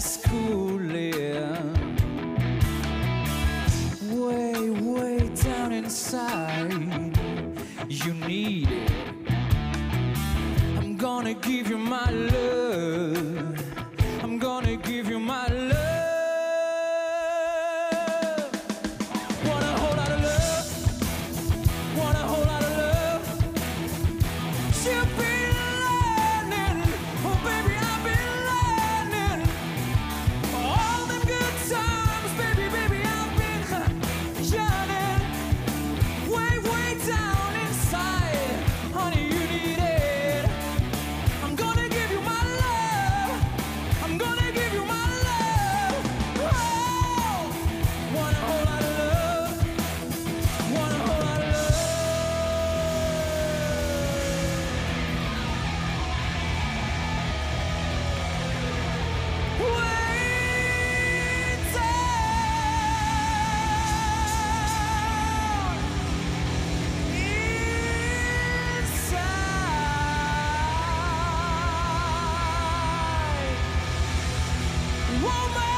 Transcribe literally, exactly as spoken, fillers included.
is cooling way, way down inside. You need it. I'm gonna give you my love. I'm gonna give you my love. Want a whole lot of love. Want a whole lot of love. You've been learning. Oh baby, I've been learning. All them good times, baby, baby, I've been yearning. Way, way down inside. Honey, you need it. I'm gonna give you my love. I'm gonna give you my love. Oh, want a whole lot of love. Want a whole lot of love. Woman!